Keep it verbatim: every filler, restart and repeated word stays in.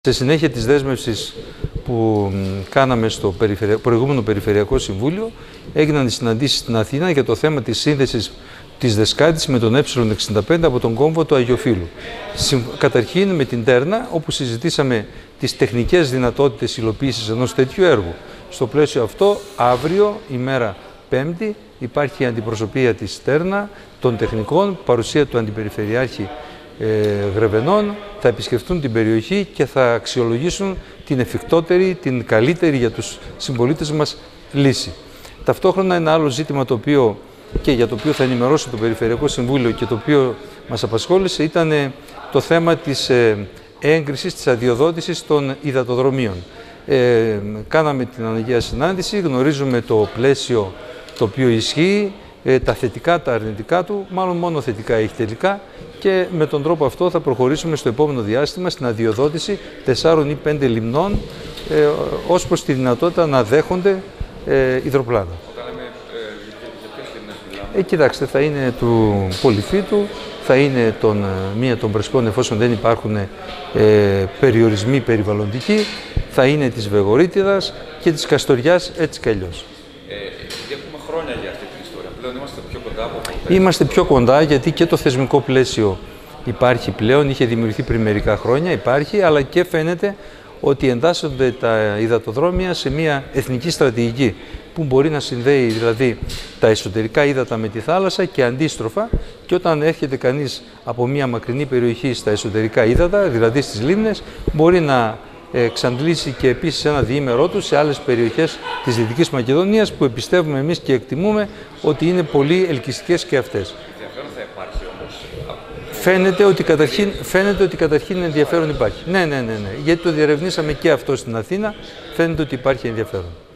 Σε συνέχεια της δέσμευσης που κάναμε στο προηγούμενο Περιφερειακό Συμβούλιο, έγιναν οι συναντήσεις στην Αθήνα για το θέμα της σύνδεσης της Δεσκάτης με τον Ε εξήντα πέντε από τον κόμβο του Αγιοφύλου. Καταρχήν με την Τέρνα, όπου συζητήσαμε τις τεχνικές δυνατότητες υλοποίησης ενός τέτοιου έργου. Στο πλαίσιο αυτό, αύριο, ημέρα Πέμπτη, υπάρχει η αντιπροσωπεία της Τέρνα, των τεχνικών, παρουσία του Αντιπεριφερειάρχη ε, Γρεβενών, θα επισκεφτούν την περιοχή και θα αξιολογήσουν την εφικτότερη, την καλύτερη για τους συμπολίτες μας λύση. Ταυτόχρονα ένα άλλο ζήτημα το οποίο και για το οποίο θα ενημερώσω το Περιφερειακό Συμβούλιο και το οποίο μας απασχόλησε ήταν το θέμα της ε, έγκρισης, της αδειοδότησης των υδατοδρομίων. Ε, κάναμε την αναγκαία συνάντηση, γνωρίζουμε το πλαίσιο το οποίο ισχύει, ε, τα θετικά, τα αρνητικά του, μάλλον μόνο θετικά έχει τελικά, και με τον τρόπο αυτό θα προχωρήσουμε στο επόμενο διάστημα στην αδειοδότηση τεσσάρων ή πέντε λιμνών ε, ως προς τη δυνατότητα να δέχονται ε, υδροπλάνα. Όταν λέμε ε, για ποιες λιμνές μιλάμε? Ε, κοιτάξτε, θα είναι του Πολυφύτου, θα είναι των, μία των Πρεσπών εφόσον δεν υπάρχουν ε, περιορισμοί περιβαλλοντικοί, θα είναι της Βεγορίτιδας και της Καστοριάς, έτσι κι αλλιώς. Ε, έχουμε χρόνια για αυτή την ιστορία. Πλέον είμαστε πιο κοντά από ποτέ. Είμαστε πιο κοντά γιατί και το θεσμικό πλαίσιο υπάρχει πλέον, είχε δημιουργηθεί πριν μερικά χρόνια, υπάρχει, αλλά και φαίνεται ότι εντάσσονται τα υδατοδρόμια σε μια εθνική στρατηγική που μπορεί να συνδέει δηλαδή τα εσωτερικά ύδατα με τη θάλασσα και αντίστροφα, και όταν έρχεται κανείς από μια μακρινή περιοχή στα εσωτερικά ύδατα, δηλαδή στις λίμνες, μπορεί να εξαντλήσει και επίσης ένα διήμερό του σε άλλες περιοχές της Δυτικής Μακεδονίας που επιστεύουμε εμείς και εκτιμούμε ότι είναι πολύ ελκυστικές και αυτές. Ενδιαφέρον θα υπάρχει όμως. Φαίνεται ότι καταρχήν, φαίνεται ότι καταρχήν ενδιαφέρον υπάρχει. Ναι, ναι, ναι, ναι. Γιατί το διερευνήσαμε και αυτό στην Αθήνα, φαίνεται ότι υπάρχει ενδιαφέρον.